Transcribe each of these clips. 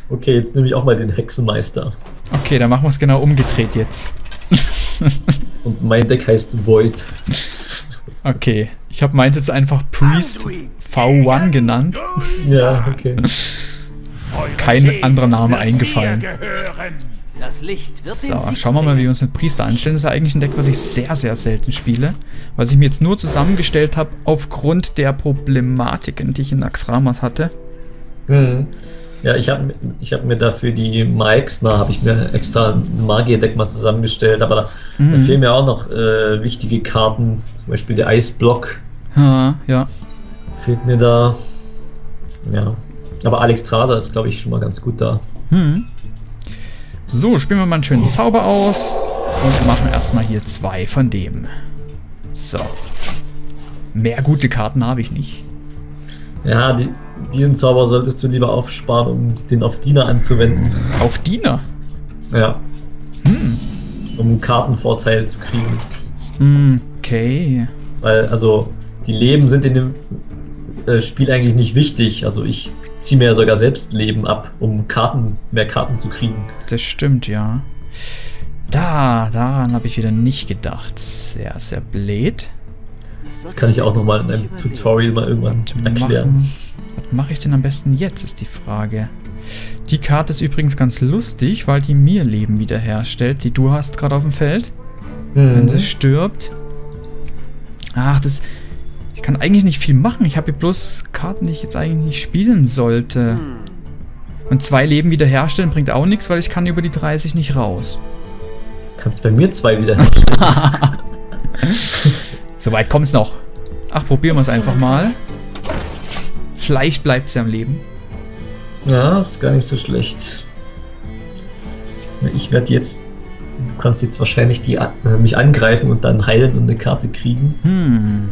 Okay, jetzt nehme ich auch mal den Hexenmeister. Okay, dann machen wir es genau umgedreht jetzt. Und mein Deck heißt Void. Okay, ich habe meins jetzt einfach Priest V1 genannt. Ja, okay. Kein anderer Name eingefallen. Das Licht wird So, schauen wir mal, wie wir uns mit Priester anstellen. Das ist ja eigentlich ein Deck, was ich sehr, sehr selten spiele. Was ich mir jetzt nur zusammengestellt habe, aufgrund der Problematiken, die ich in Naxxramas hatte. Mhm. Ja, ich hab mir dafür die Maexner, habe ich mir extra ein Magier-Deck mal zusammengestellt, aber da fehlen mir auch noch wichtige Karten, zum Beispiel der Eisblock. Ja. Fehlt mir da. Ja. Aber Alexstrasza ist, glaube ich, schon mal ganz gut da. So, spielen wir mal einen schönen Zauber aus und machen erstmal hier 2 von dem. So. Mehr gute Karten habe ich nicht. Ja, diesen Zauber solltest du lieber aufsparen, um den auf Diener anzuwenden. Auf Diener? Ja. Um einen Kartenvorteil zu kriegen. Okay. Weil, also, die Leben sind in dem Spiel eigentlich nicht wichtig. Also ich ziehe mir ja sogar selbst Leben ab, um mehr Karten zu kriegen. Das stimmt, ja. Daran habe ich wieder nicht gedacht. Sehr, sehr blöd. Das kann ich auch nochmal in einem Tutorial mal irgendwann erklären. Was mache ich denn am besten jetzt, ist die Frage. Die Karte ist übrigens ganz lustig, weil die mir Leben wiederherstellt, die du hast gerade auf dem Feld. Wenn sie stirbt. Ach, ich kann eigentlich nicht viel machen. Ich habe hier bloß Karten, die ich jetzt eigentlich nicht spielen sollte. Und 2 Leben wiederherstellen bringt auch nichts, weil ich kann über die 30 nicht raus. Du kannst bei mir 2 wiederherstellen. Soweit kommt es noch. Ach, probieren wir es einfach mal. Vielleicht bleibt sie am Leben. Ja, ist gar nicht so schlecht. Ich werde jetzt... Du kannst jetzt wahrscheinlich mich angreifen und dann heilen und eine Karte kriegen.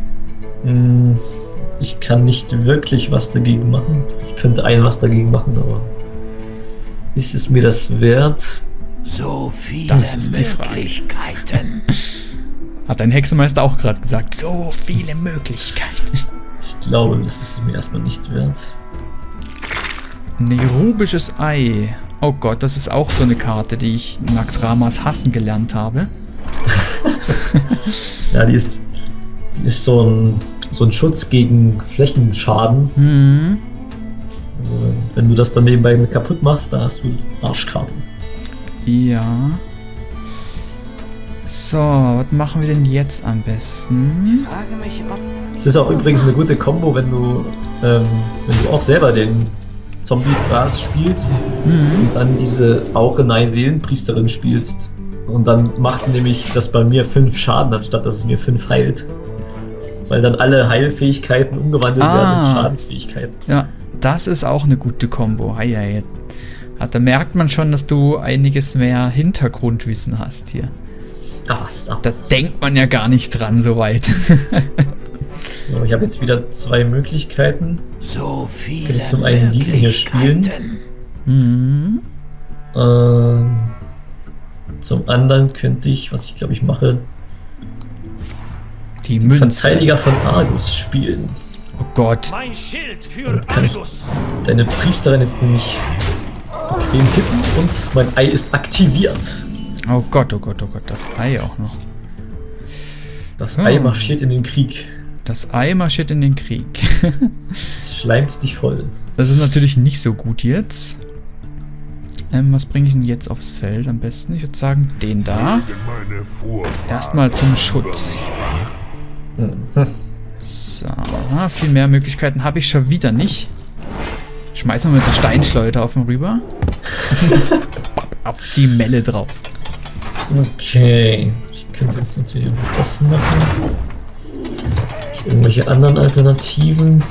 Ich kann nicht wirklich was dagegen machen. Ich könnte was dagegen machen, aber... Ist es mir das wert? So viele Möglichkeiten. Hat dein Hexenmeister auch gerade gesagt. So viele Möglichkeiten. Ich glaube, das ist es mir erstmal nicht wert. Nerubisches Ei. Oh Gott, das ist auch so eine Karte, die ich in Naxxramas hassen gelernt habe. Ja, die ist so ein Schutz gegen Flächenschaden. Also, wenn du das dann nebenbei mit kaputt machst, da hast du Arschkarte. Ja. So, was machen wir denn jetzt am besten? Es ist auch übrigens eine gute Kombo, wenn du auch selber den Zombie-Fraß spielst und dann diese Auchenei-Seelenpriesterin spielst. Und dann macht nämlich das bei mir 5 Schaden, anstatt dass es mir 5 heilt. Weil dann alle Heilfähigkeiten umgewandelt werden in Schadensfähigkeiten. Ja, das ist auch eine gute Kombo. Da merkt man schon, dass du einiges mehr Hintergrundwissen hast hier. Da denkt man ja gar nicht dran, so weit. So, ich habe jetzt wieder 2 Möglichkeiten. So viele ich kann zum einen diesen hier spielen. Zum anderen könnte ich, was ich glaube ich mache, die Münze. Verteidiger von Argus spielen. Oh Gott. Mein Schild für Dann kann ich deine Priesterin jetzt nämlich bequem kippen und mein Ei ist aktiviert. Oh Gott, oh Gott, oh Gott, das Ei auch noch. Das Ei marschiert in den Krieg. Das Ei marschiert in den Krieg. Es schleimt dich voll. Das ist natürlich nicht so gut jetzt. Was bringe ich denn jetzt aufs Feld am besten? Ich würde sagen, den da. Erstmal zum Schutz. So, viel mehr Möglichkeiten habe ich schon wieder nicht. Schmeißen wir mit der Steinschleuder auf den rüber. Auf die Melle drauf. Okay. Ich könnte jetzt natürlich auch das machen. Irgendwelche anderen Alternativen.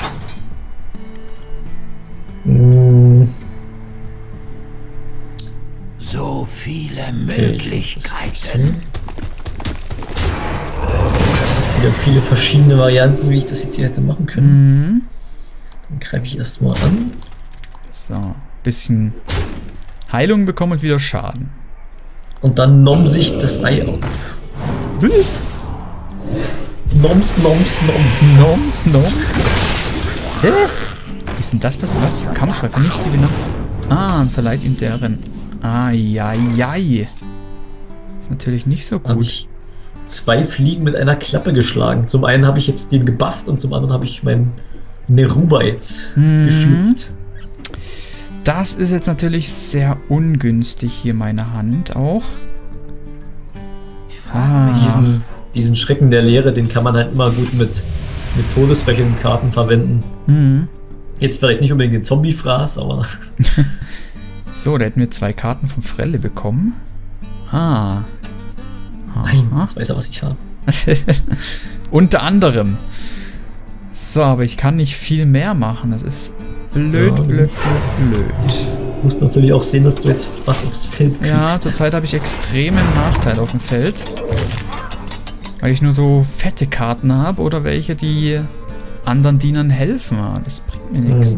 So viele Möglichkeiten. Wieder viele verschiedene Varianten, wie ich das jetzt hier hätte machen können. Dann greife ich erstmal an. So, bisschen Heilung bekommen und wieder Schaden. Und dann noms ich das Ei auf. Was? Noms. Hä? Wie ist denn das passiert? Was? Kampfschrei, vernichte die Gewinner. Ah, und verleiht ihm deren. Ai. Ist natürlich nicht so Habe gut. ich 2 Fliegen mit einer Klappe geschlagen. Zum einen habe ich jetzt den gebufft und zum anderen habe ich meinen Neruba jetzt geschlüpft. Das ist jetzt natürlich sehr ungünstig hier, meine Hand auch. Diesen Schrecken der Leere, den kann man halt immer gut mit Todesröcheln-Karten verwenden. Mhm. Jetzt vielleicht nicht unbedingt den Zombie-Fraß, aber... So, da hätten wir 2 Karten von Frelle bekommen. Ah. Nein, jetzt weiß er, was ich habe. Unter anderem. So, aber ich kann nicht viel mehr machen. Das ist blöd. Du musst natürlich auch sehen, dass du jetzt was aufs Feld kriegst. Ja, zurzeit habe ich extremen Nachteil auf dem Feld. Weil ich nur so fette Karten habe oder welche, die anderen Dienern helfen. Das bringt mir nichts.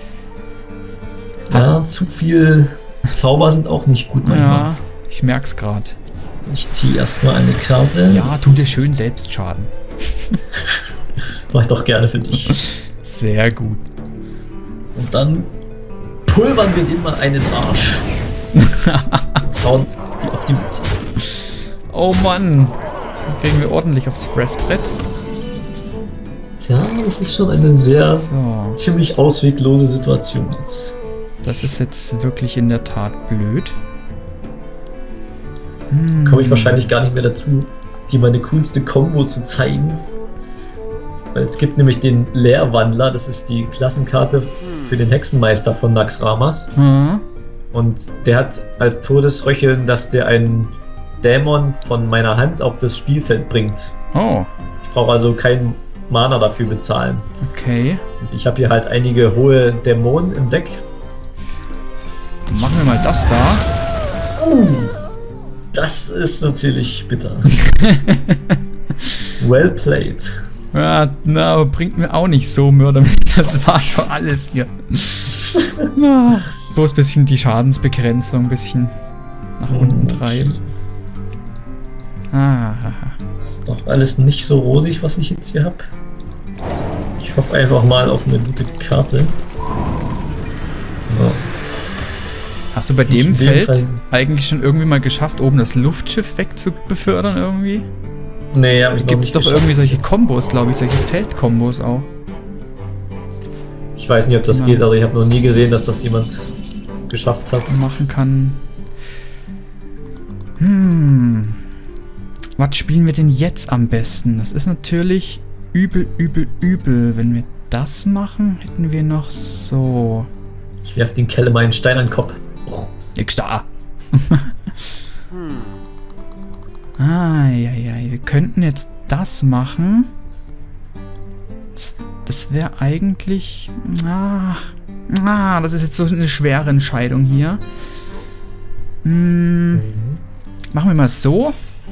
Ja, zu viel Zauber sind auch nicht gut manchmal. Ja, ich merk's gerade. Ich ziehe erstmal eine Karte. Ja, tu dir schön selbst Schaden. Mach ich doch gerne für dich. Sehr gut. Und dann pulvern wir dem mal einen Arsch. Und hauen die auf die Mütze. Oh Mann. Dann kriegen wir ordentlich aufs Fressbrett. Ja, das ist schon eine sehr So. ziemlich ausweglose Situation jetzt. Das ist jetzt wirklich in der Tat blöd. Komme ich wahrscheinlich gar nicht mehr dazu, dir meine coolste Combo zu zeigen. Weil es gibt nämlich den Leerwandler, das ist die Klassenkarte für den Hexenmeister von Naxxramas. Mhm. Und der hat als Todesröcheln, dass der einen Dämon von meiner Hand auf das Spielfeld bringt. Oh, Ich brauche also keinen Mana dafür bezahlen. okay. Und ich habe hier halt einige hohe Dämonen im Deck. Machen wir mal das da. Das ist natürlich bitter. Well played. Ja, na, aber bringt mir auch nicht so Mörder mit. Das war schon alles hier. Na, bloß ein bisschen die Schadensbegrenzung ein bisschen nach unten treiben. Ah, Ist auch alles nicht so rosig, was ich jetzt hier habe. Ich hoffe einfach mal auf eine gute Karte. So. hast du bei Die ich dem in dem Feld Fall- eigentlich schon irgendwie mal geschafft, oben das Luftschiff wegzubefördern irgendwie? Nee, hab ich noch Gibt es nicht doch geschafft irgendwie solche jetzt. Kombos, glaube ich, solche Feldkombos auch. Ich weiß nicht, ob das Ja. geht, also ich habe noch nie gesehen, dass das jemand geschafft hat. Machen kann. Was spielen wir denn jetzt am besten? Das ist natürlich übel. Wenn wir das machen, hätten wir noch so... Ich werf den Kelle mal einen Stein an den Kopf. Nix da. Wir könnten jetzt das machen. Das wäre eigentlich... das ist jetzt so eine schwere Entscheidung hier. Machen wir mal so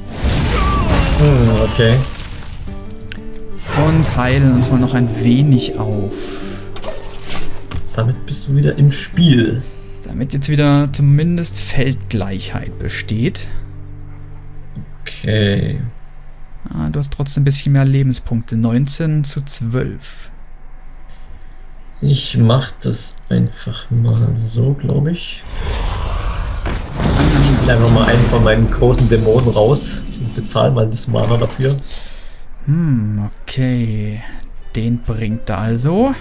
Okay. und heilen uns mal noch ein wenig auf. Damit bist du wieder im Spiel. Damit jetzt wieder zumindest Feldgleichheit besteht. Okay. Du hast trotzdem ein bisschen mehr Lebenspunkte. 19:12. Ich mach das einfach mal so, glaube ich. Ich spiele einfach mal einen von meinen großen Dämonen raus und bezahle mal das Mana dafür. Okay. Den bringt er also.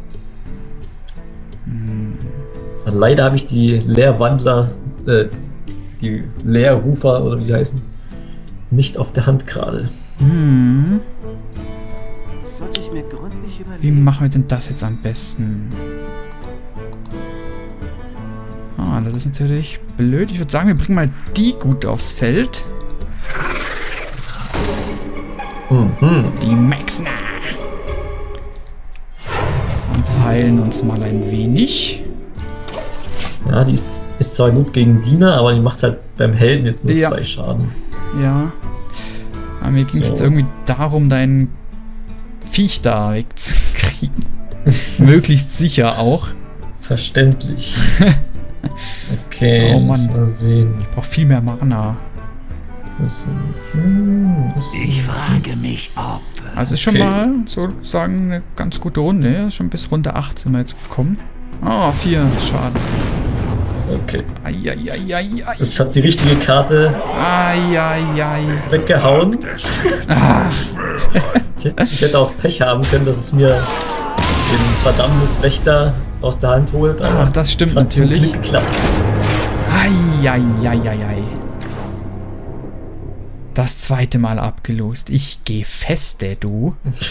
Leider habe ich die Leerwandler, die Leerrufer oder wie sie heißen, nicht auf der Hand gerade. Das sollte ich mir gründlich Wie überlegen. machen wir denn das jetzt am besten? Das ist natürlich blöd. Ich würde sagen, wir bringen mal die gut aufs Feld. Die Maxna. Und heilen uns mal ein wenig. Ja, die ist zwar gut gegen Diener, aber die macht halt beim Helden jetzt nur Ja. 2 Schaden. Ja. Aber mir ging es So. jetzt irgendwie darum, dein Viech da wegzukriegen. Möglichst sicher auch. Verständlich. Okay, Oh Mann. lass mal sehen. Ich brauche viel mehr Mana. Das sind, Ich frage mich, ob... Also ist schon Okay. mal sozusagen eine ganz gute Runde. Ja, schon bis Runde 8 sind wir jetzt gekommen. 4 Schaden. Okay. Eieieiei. Das hat die richtige Karte weggehauen. Ich hätte auch Pech haben können, dass es mir den verdammtes Wächter aus der Hand holt. Aber das stimmt hat natürlich. Zum Glück geklappt. Eieieiei. Das zweite Mal abgelost. Ich geh feste, du.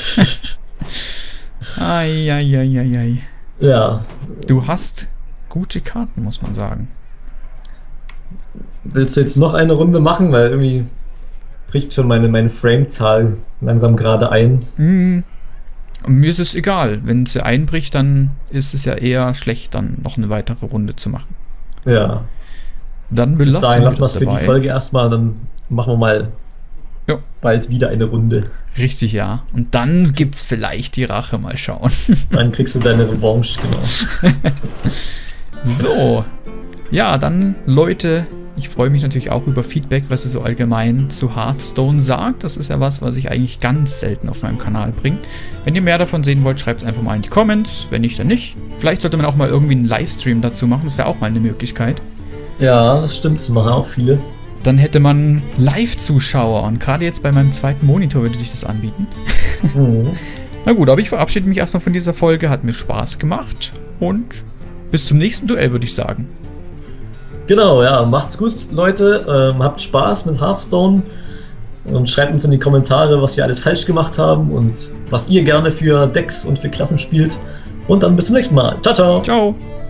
Eieieiei. Ja. Du hast gute Karten, muss man sagen. Willst du jetzt noch eine Runde machen? Weil irgendwie bricht schon meine Frame-Zahl langsam gerade ein. Mir ist es egal. Wenn sie einbricht, dann ist es ja eher schlecht, dann noch eine weitere Runde zu machen. Ja. Dann belassen wir lass mal das für dabei. die Folge erstmal, dann machen wir mal bald wieder eine Runde. Richtig, ja. Und dann gibt's vielleicht die Rache, mal schauen. Dann kriegst du deine Revanche, genau. So. Ja, dann, Leute, ich freue mich natürlich auch über Feedback, was ihr so allgemein zu Hearthstone sagt. Das ist ja was ich eigentlich ganz selten auf meinem Kanal bringe. Wenn ihr mehr davon sehen wollt, schreibt es einfach mal in die Comments. Wenn nicht, dann nicht. Vielleicht sollte man auch mal irgendwie einen Livestream dazu machen. Das wäre auch mal eine Möglichkeit. Ja, das stimmt. Das machen auch viele. Dann hätte man Live-Zuschauer. Und gerade jetzt bei meinem zweiten Monitor würde sich das anbieten. Na gut, aber ich verabschiede mich erstmal von dieser Folge. Hat mir Spaß gemacht. Und bis zum nächsten Duell, würde ich sagen. Genau, ja. Macht's gut, Leute. Habt Spaß mit Hearthstone. Und schreibt uns in die Kommentare, was wir alles falsch gemacht haben. Und was ihr gerne für Decks und für Klassen spielt. Und dann bis zum nächsten Mal. Ciao, ciao. Ciao.